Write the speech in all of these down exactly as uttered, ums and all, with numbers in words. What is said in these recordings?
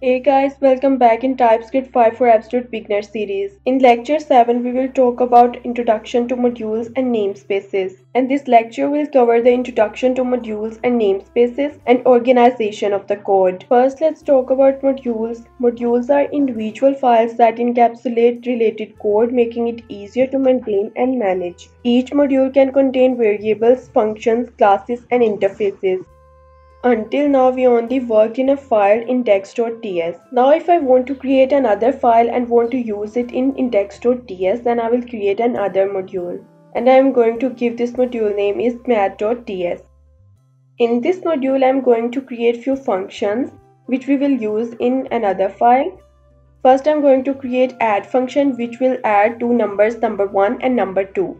Hey guys, welcome back in TypeScript five for Absolute Beginner series. In lecture seven, we will talk about Introduction to Modules and Namespaces. And this lecture will cover the introduction to modules and namespaces and organization of the code. First, let's talk about modules. Modules are individual files that encapsulate related code, making it easier to maintain and manage. Each module can contain variables, functions, classes, and interfaces. Until now, we only worked in a file index.ts. Now if I want to create another file and want to use it in index.ts, then I will create another module. And I am going to give this module name is math.ts. In this module, I am going to create few functions which we will use in another file. First, I am going to create add function which will add two numbers, number one and number two.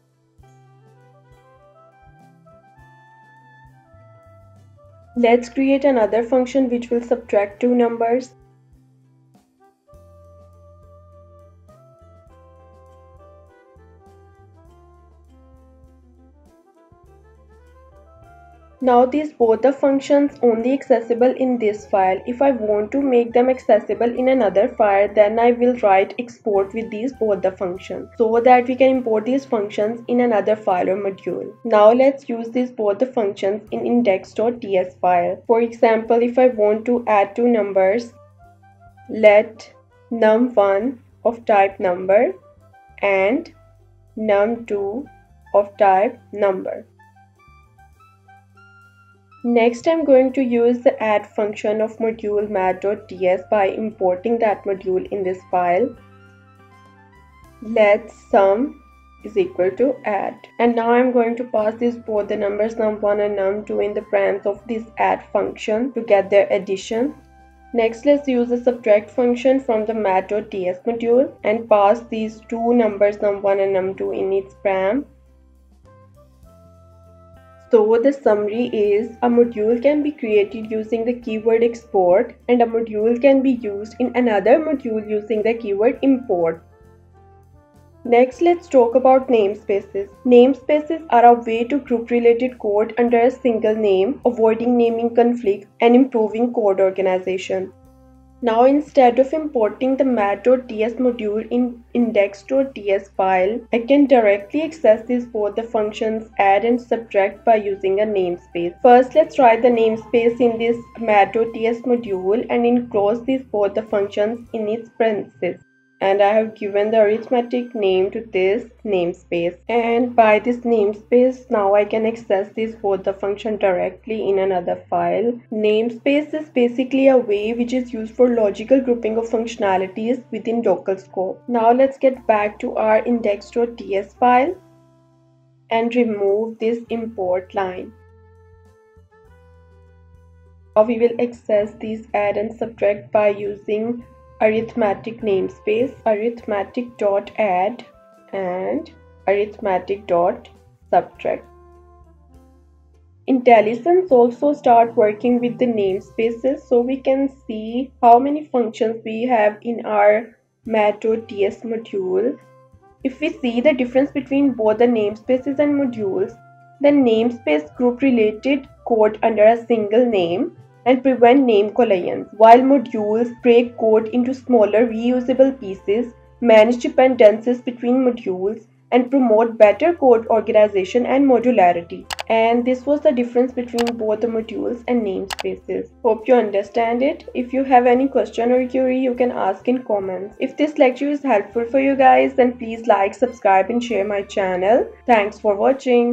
Let's create another function which will subtract two numbers. Now these both the functions only accessible in this file. If I want to make them accessible in another file, then I will write export with these both the functions so that we can import these functions in another file or module. Now let's use these both the functions in index.ts file. For example, if I want to add two numbers, let num one of type number and num two of type number. Next, I'm going to use the add function of module math.ts by importing that module in this file. Let sum is equal to add. And now I'm going to pass these both the numbers num one and num two in the params of this add function to get their addition. Next, let's use the subtract function from the math.ts module and pass these two numbers num one and num two in its param. So the summary is a module can be created using the keyword export and a module can be used in another module using the keyword import. Next, let's talk about namespaces. Namespaces are a way to group related code under a single name, avoiding naming conflicts and improving code organization. Now instead of importing the math.ts module in index.ts file, I can directly access these both the functions add and subtract by using a namespace. First, let's write the namespace in this math.ts module and enclose these both the functions in its parentheses. And I have given the arithmetic name to this namespace. And by this namespace, now I can access this both the function directly in another file. Namespace is basically a way which is used for logical grouping of functionalities within Docker scope. Now let's get back to our index.ts file and remove this import line. Now we will access these add and subtract by using arithmetic namespace, arithmetic.add and arithmetic.subtract. IntelliSense also start working with the namespaces so we can see how many functions we have in our math.ts module. If we see the difference between both the namespaces and modules, then namespace group related code under a single name and prevent name collisions, while modules break code into smaller reusable pieces, manage dependencies between modules, and promote better code organization and modularity. And this was the difference between both the modules and namespaces. Hope you understand it. If you have any question or query, you can ask in comments. If this lecture is helpful for you guys, then please like, subscribe and share my channel. Thanks for watching.